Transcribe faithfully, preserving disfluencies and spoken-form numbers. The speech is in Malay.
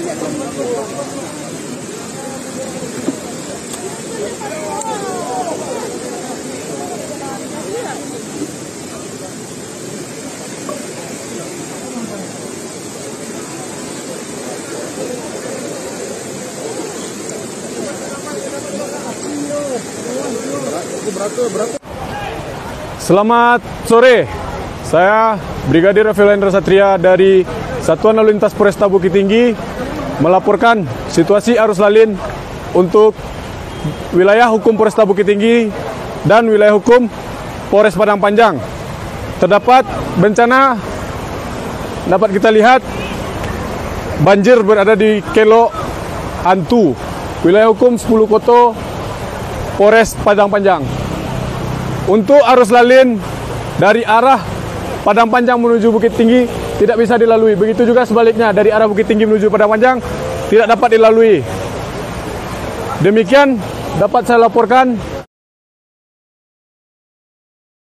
Selamat sore, saya Brigadir Rafael Hendra Satria dari Satuan Lalu Lintas Polresta Bukit Tinggi melaporkan situasi arus lalin untuk wilayah hukum Polresta Bukit Tinggi dan wilayah hukum Polres Padang Panjang. Terdapat bencana, dapat kita lihat banjir berada di Kelo Hantu, wilayah hukum sepuluh Koto Polres Padang Panjang. Untuk arus lalin dari arah Padang Panjang menuju Bukit Tinggi tidak bisa dilalui. Begitu juga sebaliknya dari arah Bukit Tinggi menuju Padang Panjang tidak dapat dilalui. Demikian dapat saya laporkan.